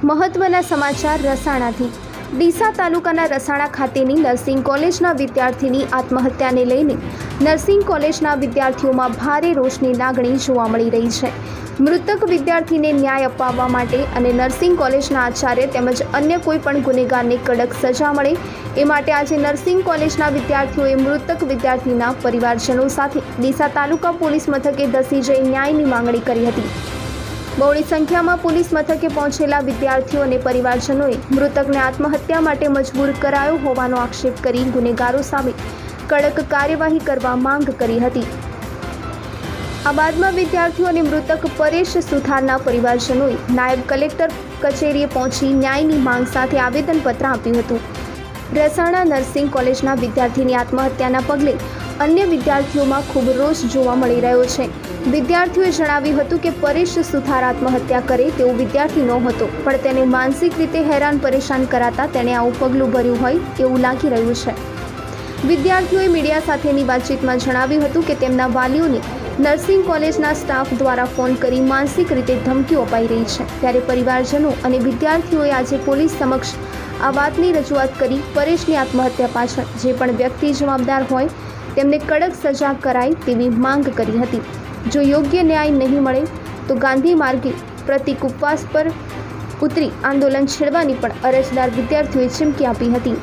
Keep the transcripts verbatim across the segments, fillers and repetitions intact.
મહત્વના સમાચાર રસાણાથી। ડીસા તાલુકાના રસાણા ખાતેની નર્સિંગ કોલેજના વિદ્યાર્થીની આત્મહત્યાને લઈને નર્સિંગ કોલેજના વિદ્યાર્થીઓમાં ભારે રોષની લાગણી જોવા મળી રહી છે। મૃતક વિદ્યાર્થીને ન્યાય અપાવવા માટે અને નર્સિંગ કોલેજના આચાર્ય તેમજ અન્ય કોઈ પણ ગુનેગારને કડક સજા મળે એ માટે આજે નર્સિંગ કોલેજના વિદ્યાર્થીઓએ મૃતક વિદ્યાર્થીના પરિવારજનો સાથે ડીસા તાલુકા પોલીસ મથકે ધસી જઈ ન્યાયની માંગણી કરી હતી। બહોળી સંખ્યામાં પોલીસ મથકે પહોંચેલા વિદ્યાર્થીઓ અને પરિવારજનોએ મૃતકને આત્મહત્યા માટે મજબૂર કરાયો હોવાનો આક્ષેપ કરી ગુનેગારો સામે કડક કાર્યવાહી કરવા માંગ કરી હતી। આ બાદમાં વિદ્યાર્થીઓ અને મૃતક પરેશ સુથારના પરિવારજનોએ નાયબ કલેક્ટર કચેરીએ પહોંચી ન્યાયની માંગ સાથે આવેદનપત્ર આપ્યું હતું। રસાણા નર્સિંગ કોલેજના વિદ્યાર્થીની આત્મહત્યાના પગલે અન્ય વિદ્યાર્થીઓમાં ખૂબ રોષ જોવા મળી રહ્યો છે। વિદ્યાર્થીઓએ જણાવ્યું હતું કે પરેશ સુથાર આત્મહત્યા કરે તેવો વિદ્યાર્થી નહોતો, પણ તેને માનસિક રીતે હેરાન પરેશાન કરાતા તેણે આવું પગલું ભર્યું હોય એવું લાગી રહ્યું છે। વિદ્યાર્થીઓએ મીડિયા સાથેની વાતચીતમાં જણાવ્યું હતું કે તેમના વાલીઓને નર્સિંગ કોલેજના સ્ટાફ દ્વારા ફોન કરી માનસિક રીતે ધમકીઓ અપાઈ રહી છે। ત્યારે પરિવારજનો અને વિદ્યાર્થીઓએ આજે પોલીસ સમક્ષ આ વાતની રજૂઆત કરી પરેશની આત્મહત્યા પાછળ જે પણ વ્યક્તિ જવાબદાર હોય તેમને કડક સજા કરાય તેવી માંગ કરી હતી। જો યોગ્ય ન્યાય નહીં મળે તો ગાંધી માર્ગે પ્રતિક ઉપવાસ પર ઉતરી આંદોલન છેડવાની પણ અરજદાર વિદ્યાર્થીઓએ ચીમકી આપી હતી।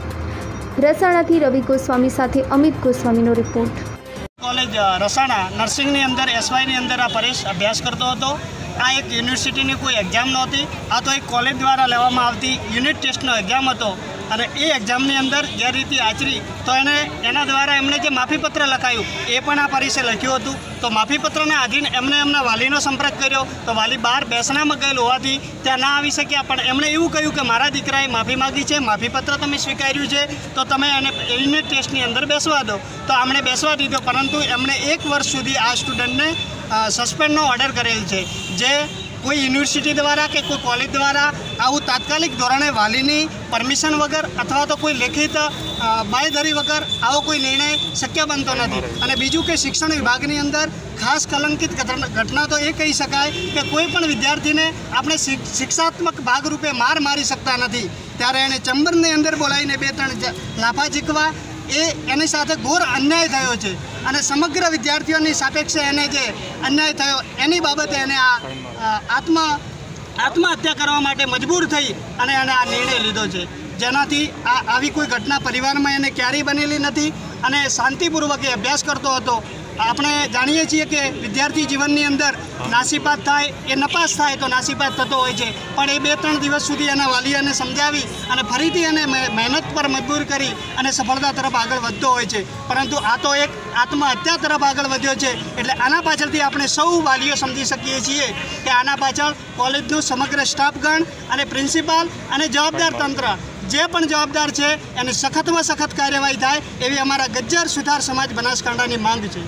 રસાણાથી રવિ ગોસ્વામી સાથે અમિત ગોસ્વામીનો રિપોર્ટ। કોલેજ રસાણા નર્સિંગની અંદર એસવાયની અંદર આ પરેશ અભ્યાસ કરતો હતો। આ એક યુનિવર્સિટીની કોઈ એક્ઝામ નહોતી, આ તો એક કોલેજ દ્વારા લેવામાં આવતી યુનિટ ટેસ્ટનો એક્ઝામ હતો અને એ એક્ઝામની અંદર ગેરરીતિ આચરી તો એને એના દ્વારા એમણે જે માફીપત્ર લખાયું એ પણ આ પરેશે લખ્યું હતું। તો માફીપત્રને આધીન એમણે એમના વાલીનો સંપર્ક કર્યો તો વાલી બહાર બેસણામાં ગયેલ હોવાથી ત્યાં ના આવી શક્યા, પણ એમણે એવું કહ્યું કે મારા દીકરાએ માફી માગી છે, માફીપત્ર તમે સ્વીકાર્યું છે તો તમે એને યુનિટ ટેસ્ટની અંદર બેસવા દો। તો આમણે બેસવા દીધો, પરંતુ એમણે એક વર્ષ સુધી આ સ્ટુડન્ટને સસ્પેન્ડનો ઓર્ડર કરેલ છે। જે કોઈ યુનિવર્સિટી દ્વારા કે કોઈ કોલેજ દ્વારા આવું તાત્કાલિક ધોરણે વાલીની પરમિશન વગર અથવા તો કોઈ લેખિત બાંયધરી વગર આવો કોઈ નિર્ણય શક્ય બનતો નથી। અને બીજું કે શિક્ષણ વિભાગની અંદર ખાસ કલંકિત ઘટના તો એ કહી શકાય કે કોઈ પણ વિદ્યાર્થીને આપણે શિક્ષાત્મક ભાગરૂપે માર મારી શકતા નથી, ત્યારે એને ચેમ્બરની અંદર બોલાવીને બે ત્રણ લાફા ઝીકવા એ એની સાથે ઘોર અન્યાય થયો છે અને સમગ્ર વિદ્યાર્થીઓની સાપેક્ષે એને જે અન્યાય થયો એની બાબતે એને આ આત્મ આત્મહત્યા કરવા માટે મજબૂર થઈ અને એને આ નિર્ણય લીધો છે, જેનાથી આ આવી કોઈ ઘટના પરિવારમાં એને ક્યારેય બનેલી નથી અને શાંતિપૂર્વક એ અભ્યાસ કરતો હતો। આપણે જાણીએ છીએ કે વિદ્યાર્થી જીવનની અંદર નાસીપાત થાય એ નપાસ થાય તો નાસીપાત થતો હોય છે, પણ એ બે ત્રણ દિવસ સુધી એના વાલીઓને સમજાવી અને ફરીથી એને મહેનત પર મજબૂર કરી અને સફળતા તરફ આગળ વધતો હોય છે। પરંતુ આ તો એક આત્મહત્યા તરફ આગળ વધ્યો છે, એટલે આના પાછળથી આપણે સૌ વાલીઓ સમજી શકીએ છીએ કે આના પાછળ કોલેજનું સમગ્ર સ્ટાફગણ અને પ્રિન્સિપાલ અને જવાબદાર તંત્ર જે પણ જવાબદાર છે એની સખતમાં સખત કાર્યવાહી થાય એવી અમારા ગજ્જર સુથાર સમાજ બનાસકાંઠાની માંગ છે।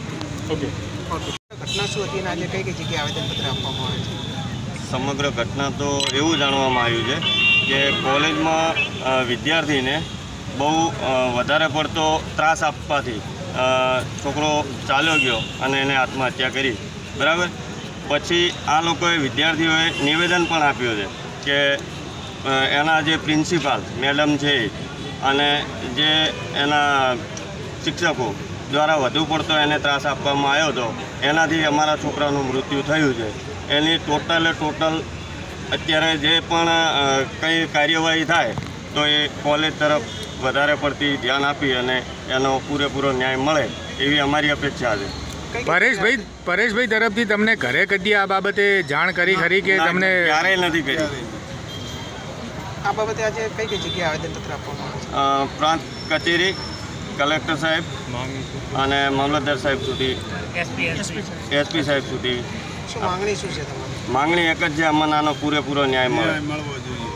ઘટના શું હતી અને આજે કઈ કઈ જગ્યાએ આવેદનપત્ર આપવામાં આવે છે? સમગ્ર ઘટના તો એવું જાણવામાં આવ્યું છે કે કોલેજમાં વિદ્યાર્થીને બહુ વધારે પડતો ત્રાસ આપવાથી છોકરો ચાલ્યો ગયો અને એને આત્મહત્યા કરી, બરાબર। પછી આ લોકોએ વિદ્યાર્થીઓએ નિવેદન પણ આપ્યું છે કે એના જે પ્રિન્સિપાલ મેડમ છે અને જે એના શિક્ષકો દ્વારા વધુ પડતો એને ત્રાસ આપવામાં આવ્યો હતો, એનાથી અમારા છોકરાનું મૃત્યુ થયું છે। એની ટોટલે ટોટલ અત્યારે જે પણ કંઈ કાર્યવાહી થાય તો એ કોલેજ તરફ વધારે પડતી ધ્યાન આપી અને એનો પૂરેપૂરો ન્યાય મળે એવી અમારી અપેક્ષા છે। પરેશભાઈ પરેશભાઈ તરફથી તમને ઘરે કદી આ બાબતે જાણ કરી ખરી કે તમને? ક્યારેય નથી કરી। આ બાબતે આજે કઈ કઈ જગ્યાએ આવેદનપત્ર આપવામાં આવે છે? પ્રાંત કચેરી, કલેક્ટર સાહેબ અને મામલતદાર સાહેબ સુધી, એસપી સાહેબ સુધી। શું માંગણી શું છે તમારી? માંગણી એક જ છે, અમને આનો પૂરેપૂરો ન્યાય મળે।